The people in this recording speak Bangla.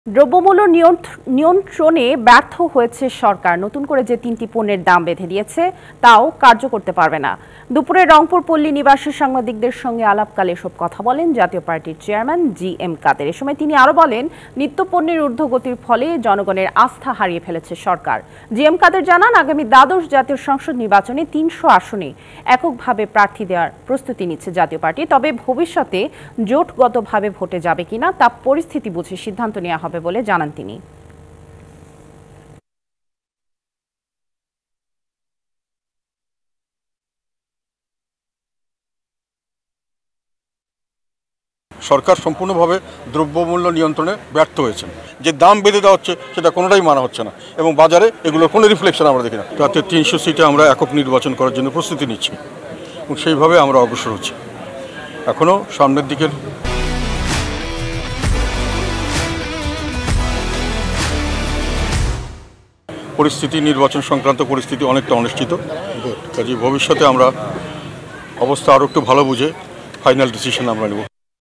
দ্রব্যমূল্য নিয়ন্ত্রণে ব্যর্থ হয়েছে সরকার। নতুন করে যে ৩টি পণ্যের দাম বেঁধে দিয়েছে তাও কার্য করতে পারবে না। দুপুরে রংপুর পল্লী নিবাসী সাংবাদিকদের সঙ্গে আলাপকালে এসব কথা বলেন জাতীয় পার্টির চেয়ারম্যান জি.এম. কাদের। এ সময় তিনি আরও বলেন, নিত্যপণ্যের ঊর্ধ্বগতির ফলে জনগণের আস্থা হারিয়ে ফেলেছে সরকার। জি.এম. কাদের জানান, আগামী দ্বাদশ জাতীয় সংসদ নির্বাচনে ৩০০ আসনে এককভাবে প্রার্থী দেওয়ার প্রস্তুতি নিচ্ছে জাতীয় পার্টি। তবে ভবিষ্যতে জোটগতভাবে ভোটে যাবে কিনা তা পরিস্থিতি বুঝে সিদ্ধান্ত নেওয়া হবে বলে জানান তিনি। সরকার সম্পূর্ণভাবে দ্রব্যমূল্য নিয়ন্ত্রণে ব্যর্থ হয়েছে। যে দাম বেঁধে দেওয়া হচ্ছে সেটা কোনোটাই মানা হচ্ছে না এবং বাজারে এগুলোর কোনো রিফ্লেকশন আমরা দেখি না। তাতে ৩০০ সিটে আমরা একক নির্বাচন করার জন্য প্রস্তুতি নিচ্ছি এবং সেইভাবে আমরা অগ্রসর হচ্ছি। এখনও সামনের দিকের পরিস্থিতি, নির্বাচন সংক্রান্ত পরিস্থিতি অনেকটা অনিশ্চিত। কাজে ভবিষ্যতে আমরা অবস্থা আরও একটু ভালো বুঝে ফাইনাল ডিসিশন আমরা নেব।